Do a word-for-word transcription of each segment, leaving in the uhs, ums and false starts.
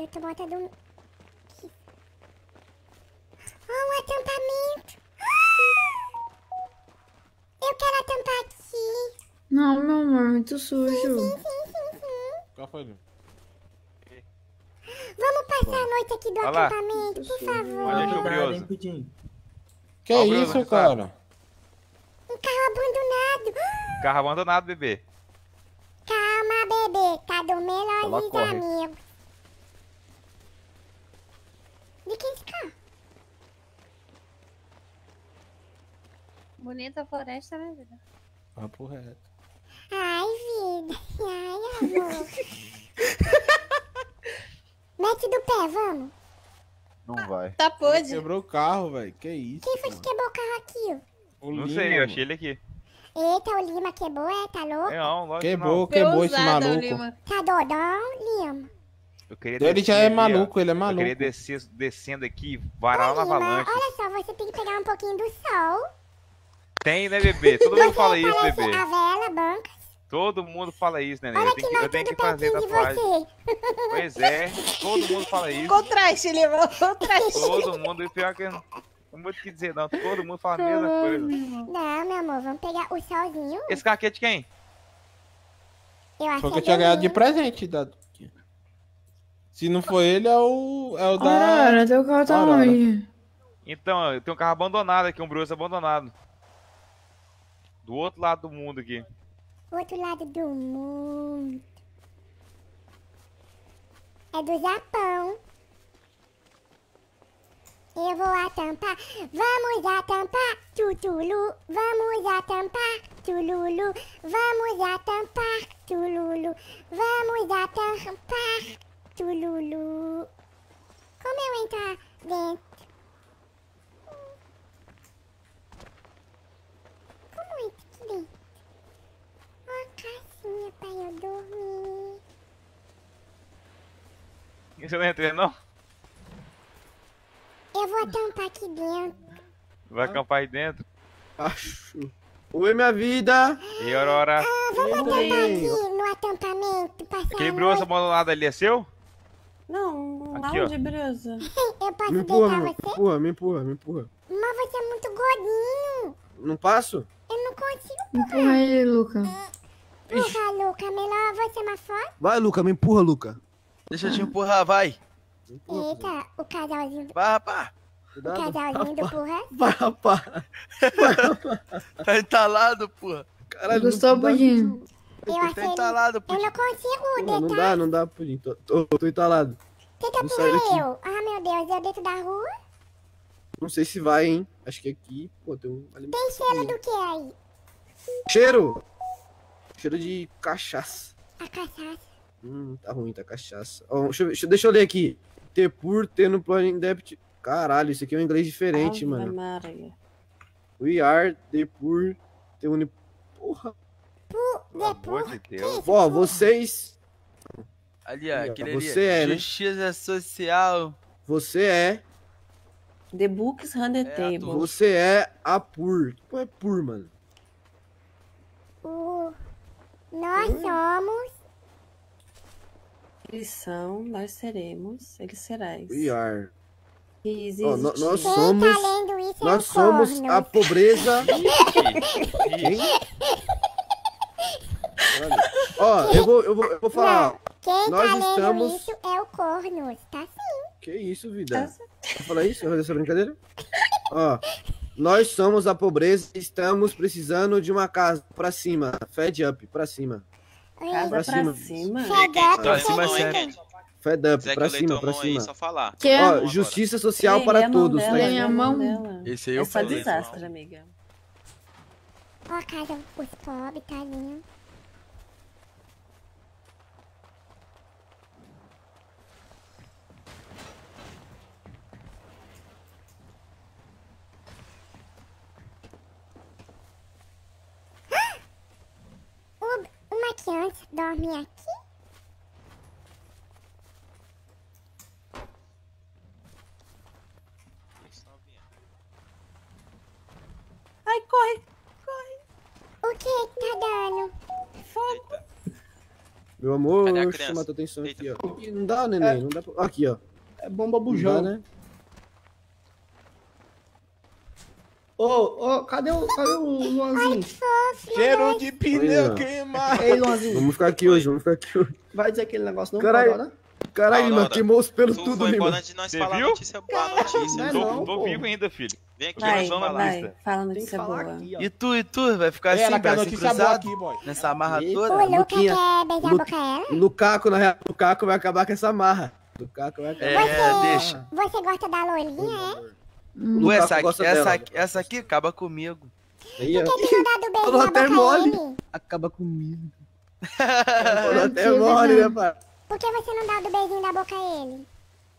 eu tô botando um... Oh, um acampamento. Eu quero acampar aqui. Não, meu amor, muito sujo. Sim, sim, sim, sim, sim. Qual foi, Lu? Vamos passar a noite aqui do Olha lá. acampamento, por favor. Olha, Não, Curioso. hein, Pudim? Que Ó, isso, Bruno, cara? Um carro abandonado. Carro abandonado, bebê. Calma, bebê. Tá dormindo Ela os corre. amigos. De quem esse carro? Bonita floresta, né, vida? Papo reto. Ai, vida. Ai, amor. Mete do pé, vamos. Não vai. Tá podre. Quebrou o carro, velho. Que isso? Quem foi que mano? quebrou o carro aqui? O Não Lima, sei, eu mano. achei ele aqui. Eita, o Lima quebrou, é? Tá louco? Não, lógico que Quebrou, não. quebrou esse Usada, maluco. Lima. Tá dodão, Lima? Eu queria Ele descer já é ali, ó. maluco, ele é Eu maluco. queria descer descendo aqui, varar lá na Ô, Lima, avalanche. olha só, você tem que pegar um pouquinho do sol. Tem, né, bebê? Todo mundo fala isso, parece bebê. a vela, banca. Todo mundo fala isso, neném. Olha Eu tenho que que, eu nós tenho tudo que fazer pertinho de tatuagem. você. Pois é, todo mundo fala isso. Contraste, Lima. Contraste. Todo mundo, e pior que eu não não vou te dizer não, todo mundo fala a mesma coisa. Não, meu amor, vamos pegar o solzinho. Esse carro aqui é de quem? Eu acho Foi que que eu tinha é ganhado de dele. presente. Da... Se não foi ele, é o, é o da... Aurora, teu carro tá Aurora. onde? Então, eu tenho um carro abandonado aqui, um Brus abandonado. Do outro lado do mundo aqui. Outro lado do mundo. É do Japão. Eu vou atampar. Vamos atampar, tutulu. Vamos atampar, tululu. Vamos atampar, tululu. Vamos atampar, tululu. Como eu entrar dentro? Como eu entro aqui dentro? Uma casinha pra eu dormir. Você não entra, não? Eu vou tampar aqui dentro. Vai acampar aí dentro. Acho. Oi, minha vida. E Aurora, Ah, vamos Oi. acampar aqui no acampamento. Passar aquele a Brus noite. abandonado ali é seu? Não, Aqui, ó. onde, Brusa? Eu posso Me empurra, deitar me você? empurra, me empurra, me empurra. Mas você é muito gordinho. Não passo? Eu não consigo Empurra ele, Luca. empurrar, Luca. Melhor você mais forte. Vai, Luca, me empurra, Luca. Deixa eu te empurrar, vai. Me empurra, pô. Eita, o casalzinho, Vai, rapaz. o Cuidado. casalzinho do porra. Vai, rapaz. Tá entalado, porra. Caralho, Gostou, não dá- Pudim? Eu Tá achei... entalado, Eu pudim. não consigo Porra, não deitar. dá, não dá, Pudim. Tô, tô, tô entalado. Tenta Não sai empurrar daqui. eu. Ah, meu Deus, eu dentro da rua. Não sei se vai, hein. Acho que aqui, pô, tem um... Tem cheiro do que aí? Cheiro. Cheiro de cachaça. A cachaça. Hum, tá ruim, tá cachaça. Ó, deixa, eu, deixa, eu- deixa eu ler aqui. Ter por, ter no plano in depth. Caralho, isso aqui é um inglês diferente, Ave mano. Maria. We are, the por, ter uni... Porra. Pelo amor de Deus. Ó, vocês... Ali, ó, Aí, ó, aquele ali. você é, né? Justiça social. Você é... The Books on the É, Table. Você é a pur. Pô, é pur, mano. O... Nós somos... Eles são, nós seremos, eles serás. We are. Eles Ó, no- nós Quem somos... tá lendo isso Nós é o somos corno. a pobreza... Quem? Olha. Ó, eu vou, eu vou, eu vou falar. Não, quem Nós tá lendo estamos- isso é o corno, tá sim. Que isso, vida? Tá Vou falar isso? Eu vou fazer essa brincadeira? Ó, nós somos a pobreza e estamos precisando de uma casa pra cima. Fed up, pra cima. Casa Pra pra, cima. cima. Fed up, Pra fed cima, up. sério. Fed up, Quiser que pra eu leia cima, tua pra mão aí, cima. só falar. Que? Ó, Agora. justiça social Ei, lê para a mão todos, dela, né? Lê lê a a mão mão. dela. Esse aí É eu só falei. desastre, amiga. Ó a casa, os pobres, tadinho. O, uma criança dorme aqui? Ai, corre, corre. O que que tá dando? Fogo. Meu amor, Cadê a chama criança? a tua atenção Eita. aqui, ó. Ih, não dá, neném, não dá pra... Aqui, ó. É bomba Não dá, bujão. né? Ô, ô, cadê o, cadê o Luanzinho? Cheiro de pneu Aí, ó. queimado. Ei, Luanzinho, Vamos ficar aqui hoje, vamos ficar aqui hoje. vai dizer aquele negócio não Caralho. agora? Caralho, Não, mano, não, queimou os pelos Tu tudo, foi Lima. embora antes de nós Você falar a viu? notícia, a notícia. Não é tô não, tô pô. vivo ainda, filho. Vem aqui, Vai, Tirando na vai. lista. Fala a Tem que notícia falar boa. aqui, ó. E tu, e tu? Vai ficar É, assim, ela quer braço notícia boa cruzado? aqui, boy. Nessa amarra Eita. toda? O Luca Luquinha. quer beijar Lu- a boca ela? Lukaku, na real, Lukaku vai acabar com essa marra. Lukaku vai acabar. É, Você, deixa. você gosta da loirinha, é? Hum. Lukaku Ué, essa, aqui, gosta essa, dela. aqui, essa aqui acaba comigo. Aí, ó. Por que que não dá do beijo Falou na até boca mole. ele? Acaba comigo. Falou até que mole, legal. né, pai? Por que você não dá do beijinho da boca a ele?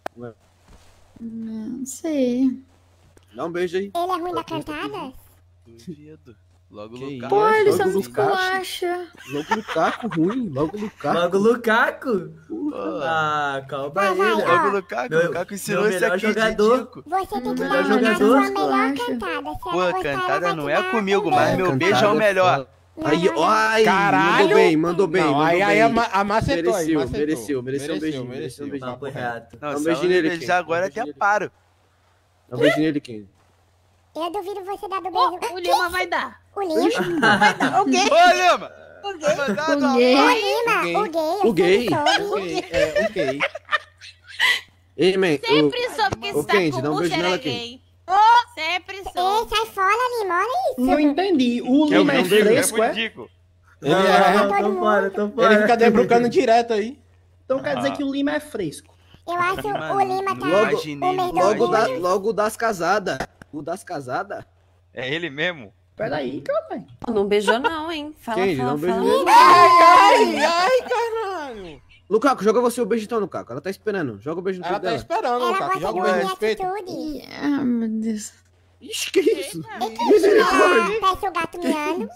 Não sei. Dá um beijo aí. Ele é ruim da cantada? Duvido. Logo Que no isso? carro. Pô, ele logo só me Lukaku. esculacha. Logo Lukaku ruim, logo Lukaku. Logo Lukaku? Pô, Ah, calma Vai, aí, vai, né? ó. Logo no carro, Meu- o Lukaku ensinou meu isso melhor aqui de jogador. Dico. Você tem que Melhor dar a jogador. sua melhor Esculacha. cantada. Se Pô, ela gostar, ela cantada vai não te é dar comigo, um mas beijo. meu beijo é o melhor. Aí, ó, ai, Caralho. mandou bem, mandou bem, Não, mandou aí, bem. aí ama- amacetou aí, Mereceu, macetou. mereceu, mereceu um beijinho, mereceu um beijinho. Papo reto. Não, Dá um se beijinho ela me nele, beijar Ken. agora, Dá um até beijinho paro. Dá um beijinho nele, Ken. Eu duvido você dar do beijo. O Lima vai dar. O Lima? O quê? Ô, Lima! Tá mandado, ó. O gay. O Lima? O gay? O eu gay? sempre soube. O gay, é, o gay. Ei, man, Sempre soube que Ô, está Kendi, dá um com beijo o nela, é Kendi. gay. Sempre Ei, soube. sai fora, Lima. Olha isso. Não entendi. O Eu Lima é não beijo, fresco, é é? Dico. Ele, Não, é, não, todo tô mundo. fora, tô fora. ele fica debrucando direto aí. Então quer dizer Ah. que o Lima é fresco. Eu acho o Lima tá... Logo- Imaginei, o melhor logo, da, Lima. logo das casadas. O das casadas? É ele mesmo? Peraí, caralho. Pô, não beijou não, hein? Fala, Kendi, dá fala, um beijo fala. nele. Ai, ai, caralho. Lukaku, joga você o beijo então, Lukaku. Ela tá esperando. Joga o beijo no Ela peito tá dela. esperando, Ela Lukaku. gosta Joga de o uma meu minha respeito. atitude. Ah, meu Deus. Ixi, que isso? Ah, parece o gato miando.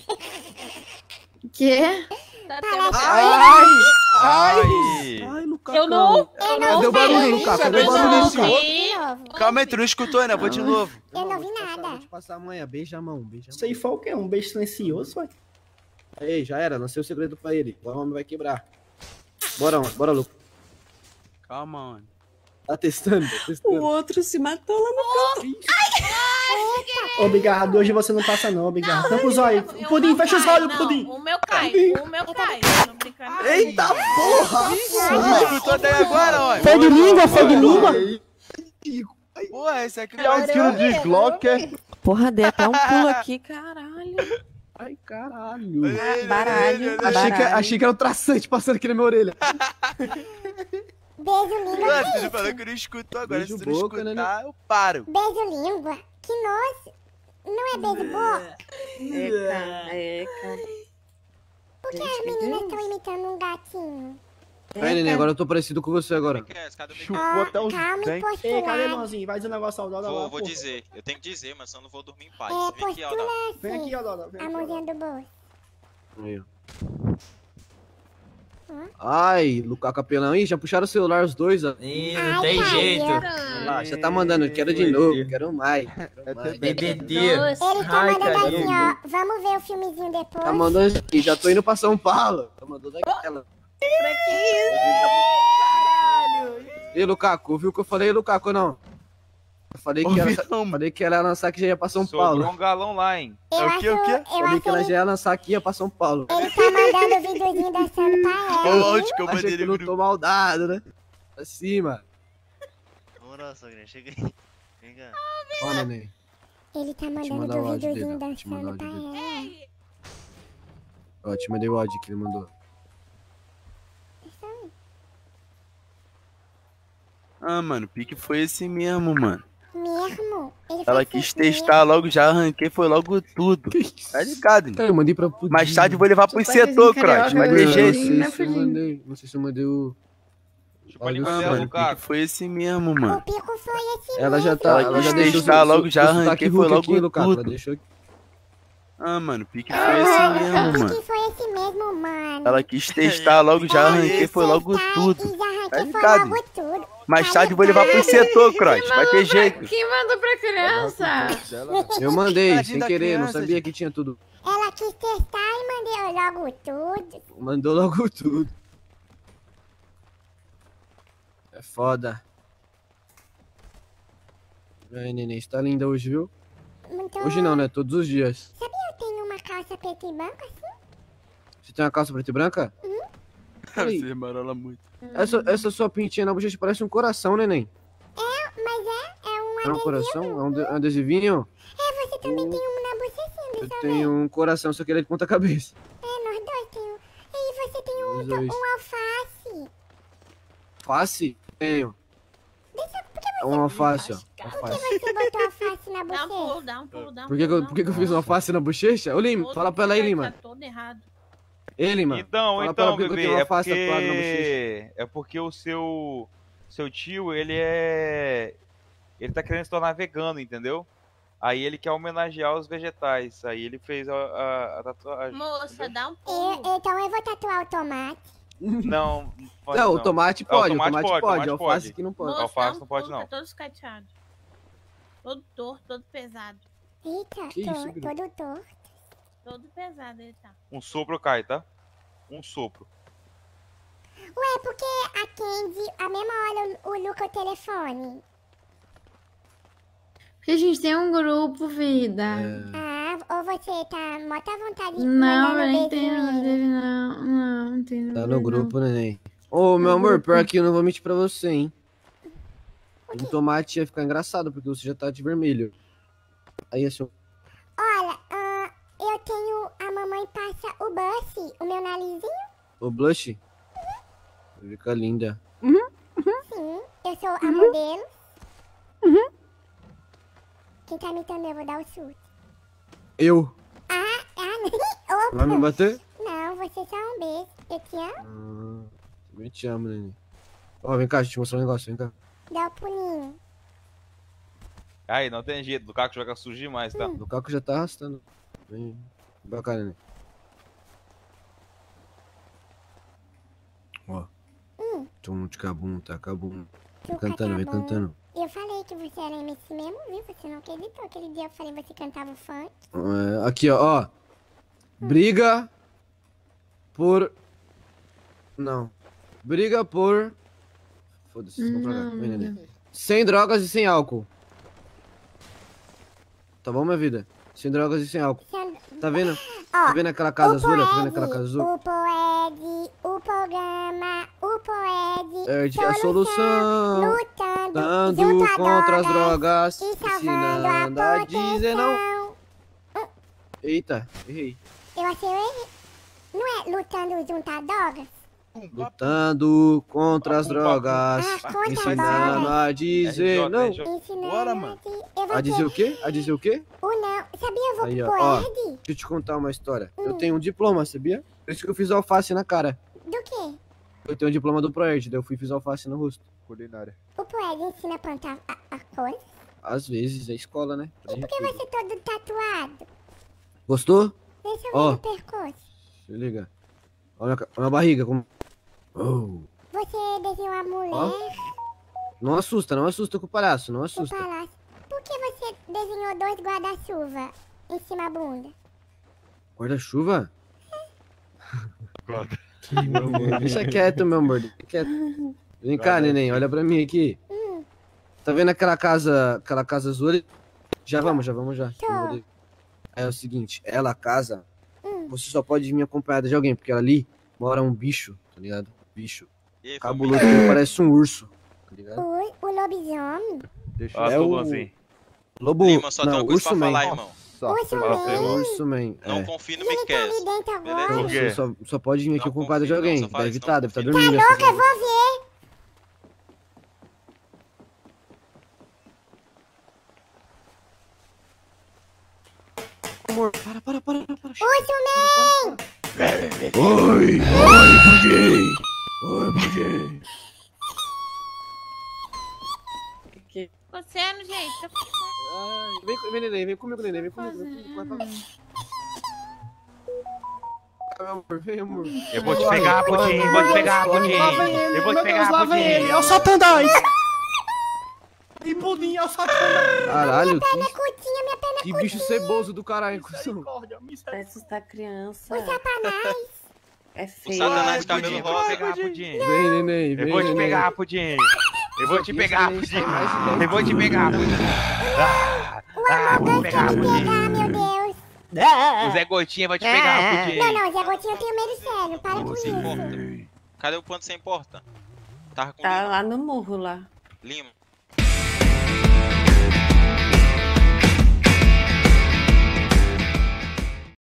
Quê? Tá Ai, ai. Ai. Ai, Lukaku. Eu não. Eu Cadê não o barulho, vi. Lukaku? Cadê Eu o barulho, não Lukaku? vi. De novo. Calma aí, tu não escutou, né? Vou de novo. Eu não vi Vou te passar- nada. Vou te passar amanhã. Beija a mão, beija a mão. Isso aí foi o quê? Um beijo silencioso, ué? Aí, já era. Lancei o segredo pra ele. O homem vai quebrar. Bora, mano. Bora, Lukaku. Calma, mano. Tá testando, tá O testando. outro se matou lá no Ô, Bigarra, hoje você não passa não, Bigarra. Tampa os olhos. O Pudim, meu fecha os cai, olhos, não. Pudim. O meu cai. O meu cai. Tô brincando. Eita porra! Tu escutou até agora, ó. Foi de língua, foi de língua. Porra, esse aqui É um tiro de Glock, é? Porra, dei até um pulo aqui, caralho. Ai, caralho. Baralho, Achei que, baralho. achei que era o traçante passando aqui na minha orelha. Beijo língua. Mano, que tu isso? falou que não escutou agora. Beijo Se tu não boca, né, escutar, eu paro. Beijo língua. Que nojo. Não é beijo boca? Eca, eca. Por que as meninas estão imitando um gatinho? Aí, neném, agora eu tô parecido com você agora. Cadê o Chupou Ó, até os calma e dentes. Ei, cadê postular. Luanzinho? Vai dizer um negócio saudável lá, Vou, vou pô. dizer. Eu tenho que dizer, mas senão eu não vou dormir em paz. É, Vem aqui, Aldão. postula Vem aqui, assim. ó, Dora. Vem A aqui, ó. mãozinha do bolso. Aí, ó. Ai, Lukaku apelão. Ih, já puxaram o celular os dois, ó. Ih, Ai, não tem caiu. jeito. Ah, já tá mandando, quero de novo, quero mais. Quero mais. B B D. Ele tá Ai, mandando assim, caralho. ó. Vamos ver o filmezinho depois. Tá mandando aqui, já tô indo pra São Paulo. Tá mandando aquela. E Lukaku, viu o que eu falei, Lukaku, não? Eu falei que, Ouvi ela, não, falei que ela ia lançar que já ia pra São Sobrou Paulo. um galão lá, hein? Eu É o acho, quê, o quê? eu Falei acho que ela ele, já ia lançar que ia pra São Paulo. ele tá mandando o videozinho dançando pra Olha o ela. áudio que eu Achei mandei que no não grupo. tô maldado, né? Pra cima. Moral, sogrinha, chega aí. Vem cá. Ó, neném. Ele tá Deixa eu mandando mandar o o áudio videozinho dele, ó. Deixa eu mandar dançando o pra áudio ela. Ó, te mandei o áudio que ele mandou. Ah, mano, o pique foi esse mesmo, mano. Mesmo? Ele Ela faz quis isso mesmo? testar logo, já arranquei, foi logo tudo. Tá ligado, né? Cara, eu mandei pra Pudim. Mais tarde eu vou levar pro Tu tá fazendo setor, carioca, Cross. Vai né? ter Não jeito. sei Né, se eu Pudim? mandei. Não sei se eu mandei o. Chupa a Olha língua o Ah, dela, mano, o pique Lukaku. foi esse mesmo, O mano. pico foi esse Ela já mesmo, tá. Ela Ela quis já deixou testar o- logo, o já sotaque arranquei, foi Hulk logo aqui, Lukaku, ela tudo. deixou aqui. Ah, mano, o pique foi esse mesmo, O mano. pique foi esse mesmo, mano. Ela quis testar logo, já arranquei, foi logo Testar tudo. E já Tá arranquei, foi ligado? logo tudo. Mais tarde eu vou levar pro setor, Cross. Vai ter jeito. Quem mandou pra criança? Eu mandei, Tadinho sem da querer, não criança, sabia que tinha tudo. Ela quis testar e mandei logo tudo. Mandou logo tudo. É foda. Ai, neném, você tá linda hoje, viu? Muito... Hoje não, né? Todos os dias. Sabia eu tenho uma calça preta e branca assim? Você tem uma calça preta e branca? Uhum. Você marola muito. Essa, essa sua pintinha na bochecha parece um coração, neném. É, mas é, é um É um adesivo. coração? É um, de- é um adesivinho? É, você também tem um na bochechinha, Eu deixa eu tenho um coração, só que ele é de ponta cabeça. ver. É, nós dois temos. E você tem um, Nós dois. um alface. Face? Tenho. Deixa, por que É um alface, ó. Por Alface. que você botou alface na Dá um pulo, bochecha? dá um pulo, dá um Por que, que, eu, por que, que eu fiz uma alface na bochecha? Ô, Lima, Todo fala pra ela aí, Lima. Tá todo errado. Ei, Lima. Então, fala pra ela então, por que que eu bebê, tenho uma é alface tatuada na bochecha. porque... É porque o seu... Seu tio, ele é... Ele tá querendo se tornar vegano, entendeu? Aí ele quer homenagear os vegetais. Aí ele fez a, a, a tatuagem. Moça, dá um Eu, pulo. então eu vou tatuar o tomate. Não, pode Não, não. o tomate É, pode, o o tomate tomate pode, pode, tomate a alface pode. que não pode. Moça, alface dá um não pode, pulo, não. Tá todo escateado. Todo torto, todo pesado. Eita, Que tô, isso, Bruno? todo torto. Todo pesado ele tá. Um sopro cai, tá? Um sopro. Ué, porque a Candy, a mesma hora o, o Luca o telefone. Porque a gente tem um grupo, vida. É. Ah, ou você tá mó à vontade de Não, mandar eu no não beijo entendo nele. dele, não. Não, não entendo. Tá dele, no não. grupo, neném. Ô, meu amor, pior que eu não vou mentir pra você, hein. O tomate ia ficar engraçado, porque você já tá de vermelho. Aí, assim, Olha, ah, eu tenho... A mamãe passa o blush, o meu narizinho. o blush. Fica linda. Sim, eu sou a modelo. Uhum. Quem tá imitando eu vou dar o chute. Eu. Ah, ah, opa. Vai me bater? Não, você só um beijo. Eu te amo. Ah, também te amo, neném. Ó, vem cá, deixa eu te mostrar um negócio, vem cá. Dá o pulinho. Aí, não tem jeito. Do Caco joga sujo demais, tá? O Caco já tá arrastando. Vem, vem cá, neném. Ó. Hum, Tum de cabum, tá cabum. Vem Tuca cantando, vem tá bom. cantando. Eu falei que você era M C mesmo, viu? Você não acreditou. Aquele dia eu falei que você cantava funk. É, aqui, ó, ó. Briga por... Não. Briga por... Foda-se, vamos pra cá. Vem, neném. Sem drogas e sem álcool. Tá bom, minha vida? Sem drogas e sem álcool. Sendo... Tá vendo? Ó, Tá vendo aquela casa o azul? Tá vendo Poed, aquela casa azul? O Poed, o programa, o Poed, É a solução. lutando, Dando junto a contra as drogas drogas. e salvando Ensinando a a dizer não. proteção. Eita, errei. Eu achei eu errei. Não é lutando junto a drogas? Lutando contra as drogas. Ah, contra as Ensinando drogas. a dizer não. Ensinando Bora, mano. a dizer- Eu vou A dizer o quê? A dizer o quê? o não. Sabia, eu vou Aí, pro ó, ó. Poed? Deixa eu te contar uma história. Hum. Eu tenho um diploma, sabia? Por isso que eu fiz alface na cara. Do quê? Eu tenho um diploma do Proerd, daí eu fui e fiz alface no rosto. Culinária. O Poed ensina a plantar a, a coisa? Às vezes, é escola, né? E por que você todo tatuado? Gostou? Deixa eu ver Ó. o percurso. Se liga. Olha a minha, olha a barriga. Como... Oh. Você desenhou a mulher, Não assusta, não assusta com o palhaço, não o assusta. palácio. Por que você desenhou dois guarda-chuva em cima da bunda? Guarda-chuva? Deixa quieto, meu amor. Deixa quieto. Vem cá, neném, olha pra mim aqui. Hum, Tá vendo aquela casa, aquela casa azul ali? Já vamos, já vamos já. Tô. Eu vou de- É o seguinte, ela casa, hum. você só pode vir acompanhada de alguém, porque ela ali mora um bicho, tá ligado? Bicho. E aí, Cabuloso, que ele parece um urso, tá ligado? O, o lobisomem. Deixa Ó, É tudo o- assim. Lobo, Lima, só tem não, uma coisa pra urso man. falar, irmão. Urso Nossa, Man. irmão. Urso man, Não é. confie no E ele tá ali Miquel. dentro Beleza? agora. Por quê? Você só, só pode vir aqui Não acompanhada de confio, não, alguém. só fala Deve isso, estar, não deve estar confio. dormindo. Tá louco, essa eu vou ver. Amor, para, para, para, para. para. Urso Man. Oi! Oi, Pudim! Oi, Pudim! Coceando, gente. Tá coceando. Ai, vem, vem, neném, vem comigo, neném, vem comigo. Vem comigo, vai pra lá. Meu amor, vem, amor. Eu vou te pegar, Pudim. Eu vou te pegar, Pudim. Lá vem ele, Eu vou meu te Deus, pegar, lá vem ele. É o Pudim. Satanás. E pudim, é o Satanás. Caralho, Perna que, curtinha, minha perna que bicho ceboso do caralho, cuzão. Misericórdia, misericórdia. Vai assustar a criança. O Satanás. É O feio. Satanás de Pudim, cabelo eu vou te rosa. pegar, Pudim. Vem, neném, vem, Eu vou te neném. pegar, Pudim. Eu vou te pegar, Pudim. Eu vou te pegar, Pudim. Ah, ah, vou te pegar, Vai Pudim. pegar, meu Deus. O Zé Gotinha vai te pegar, Pudim. Não, não, Zé Gotinha, eu tenho medo sério. Para com Você isso. importa? Cadê o ponto que você importa? Tava com Tá Lima. lá no morro lá. Lima.